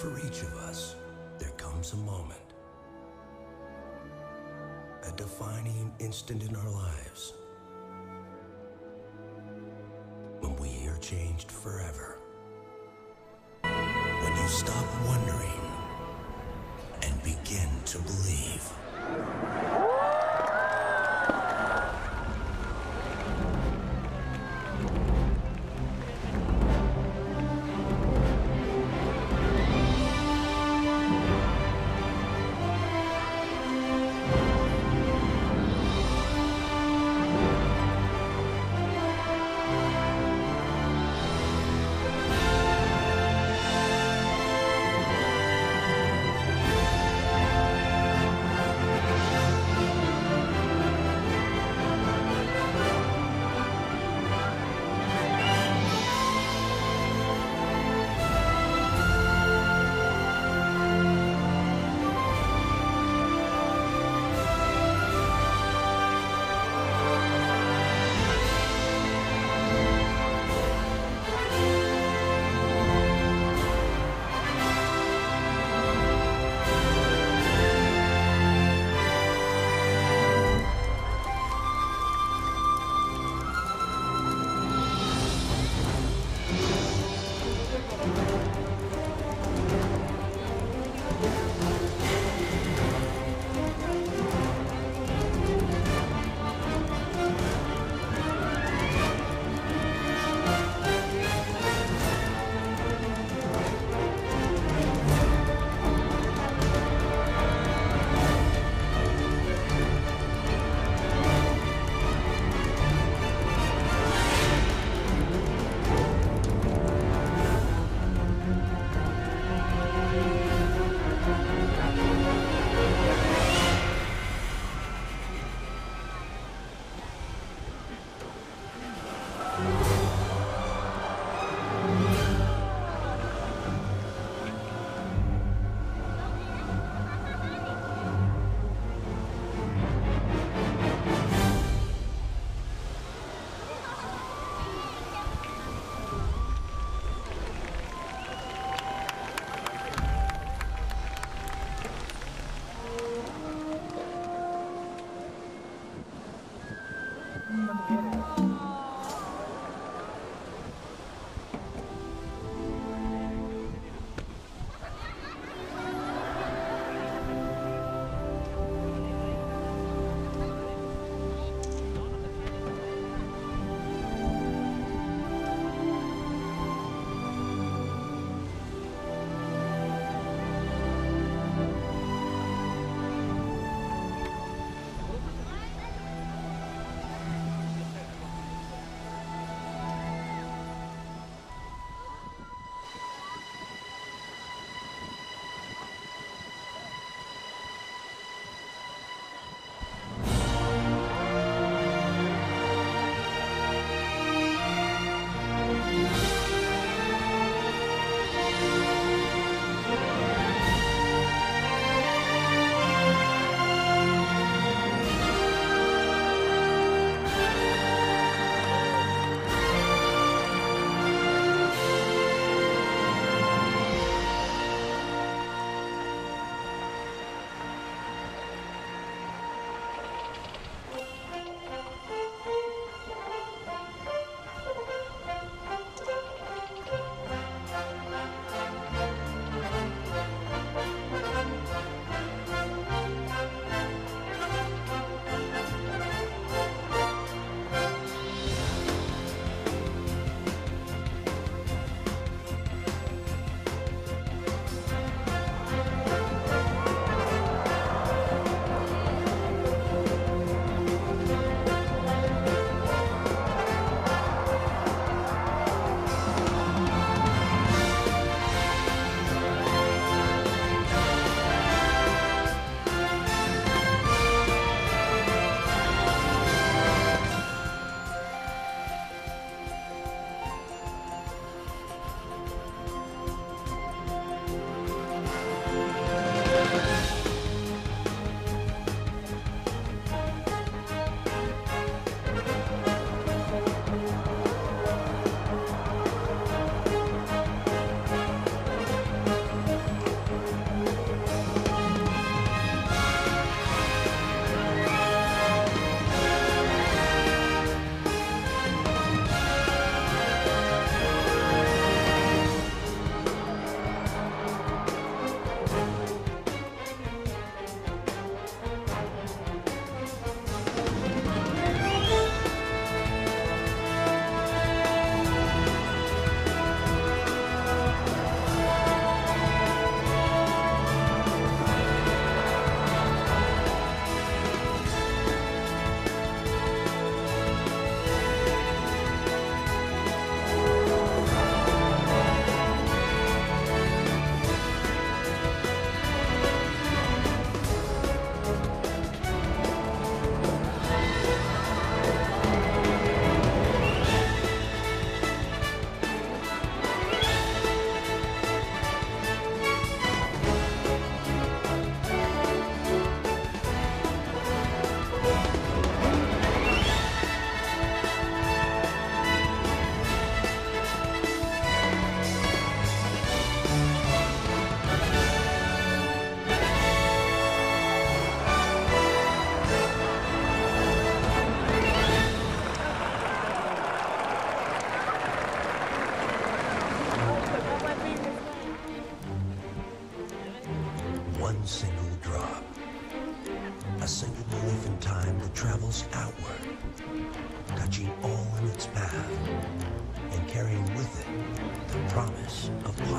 For each of us, there comes a moment, a defining instant in our lives, when we are changed forever. When you stop wondering and begin to believe.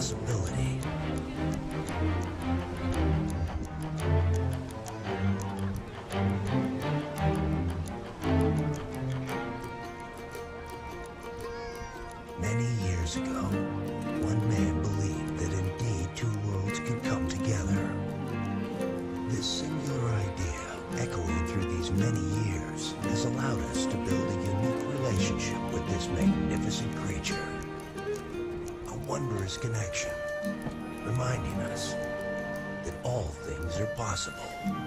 possibility. Many years ago, one man believed that indeed two worlds could come together. This singular idea, echoing through these many years, has allowed us to build a unique relationship with this magnificent creature. A wondrous connection, reminding us that all things are possible.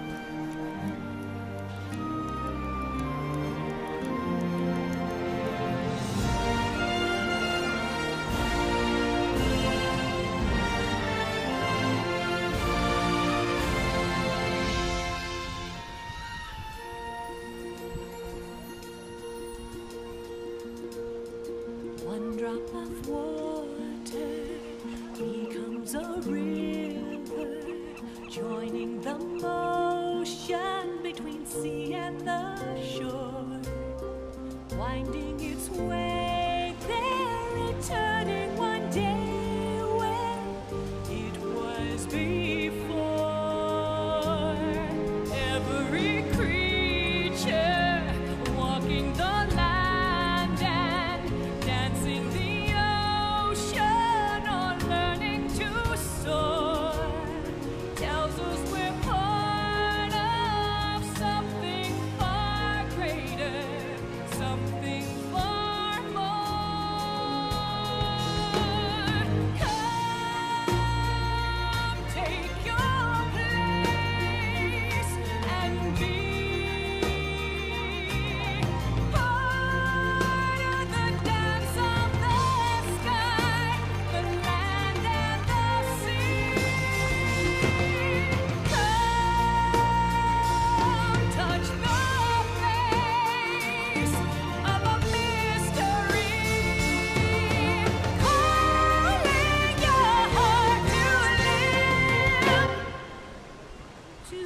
One drop of water becomes a river, joining the motion between sea and the shore, winding its way there, returning one day where it was before. Every creature walking the land and dancing the ocean or learning to soar tells us we're part of something far greater, something far more. Come, take your place and be part of the dance of the sky, the land and the sea. Come, touch the face of a mystery, calling your heart to live, to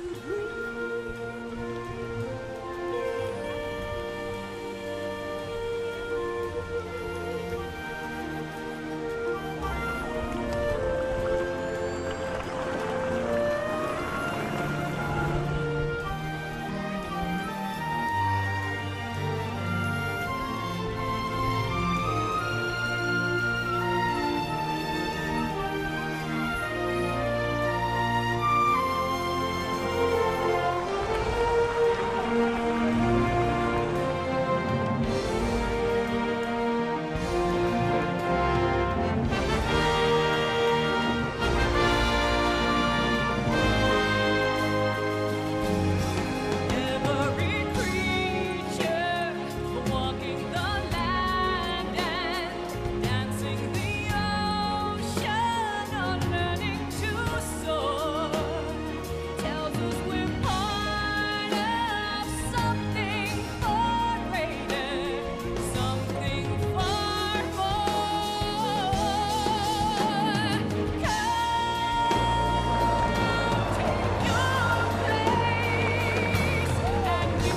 every creature walking the land and dancing the ocean or learning to soar tells us we're part of something far greater, something far more. Come, take your place and be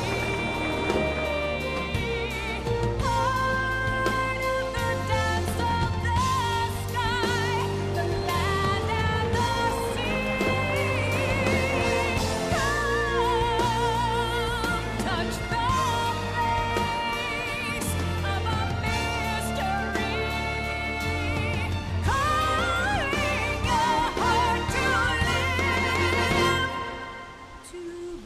part of the dance of the sky, the land and the sea. Come, touch the face of a mystery, calling your heart to live, to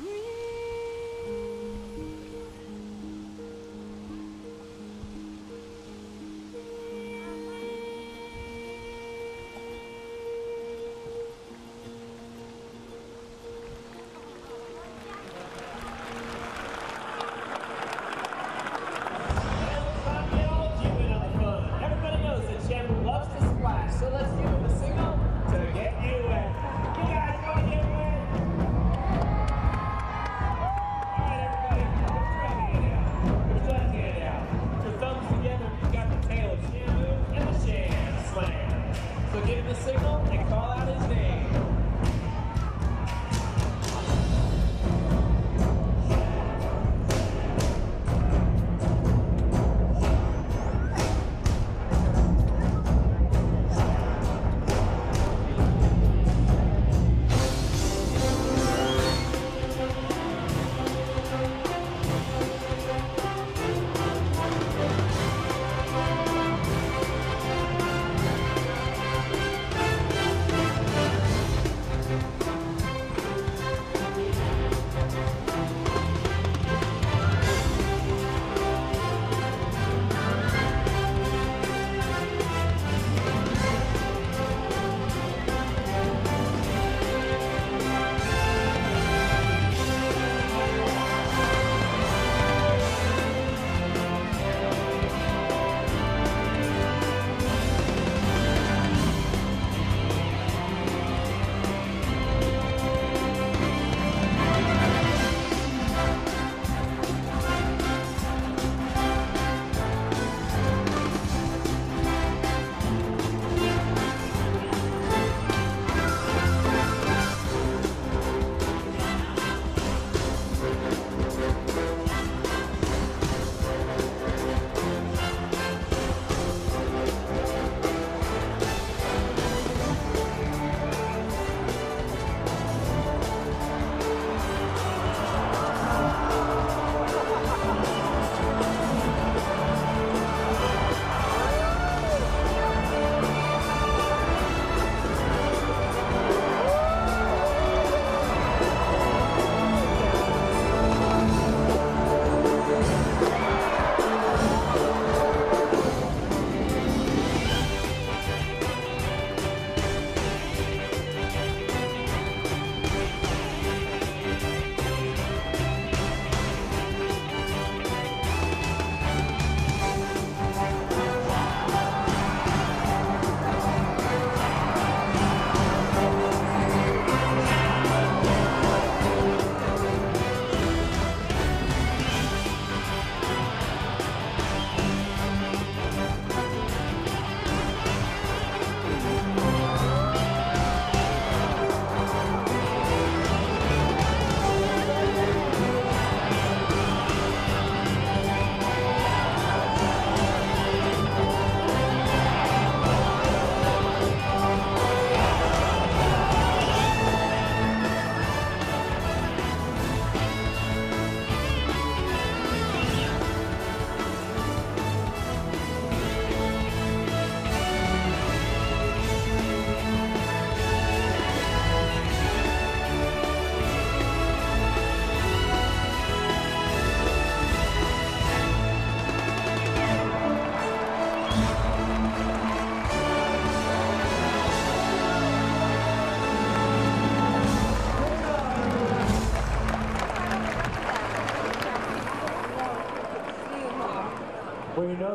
Everybody knows that Chandler loves to splash, so let's give him a signal to get you wet. You guys want to get wet? All right, everybody, put your right hand out. Put your left hand out. Put your thumbs together. You got the tail of Shamu and the Sham Slam. So give him the signal and call out his name.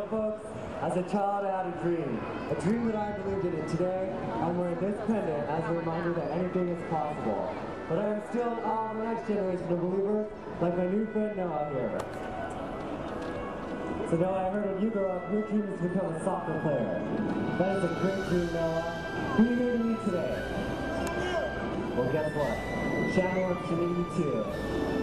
know, folks, as a child, I had a dream that I believed in. And today, I'm wearing this pendant as a reminder that anything is possible. But I am still the next generation of believers, like my new friend Noah here. So Noah, I heard when you grow up, your dream is to become a soccer player. That is a great dream, Noah. Who are you going to meet today? Well, guess what? Channel wants to meet you too.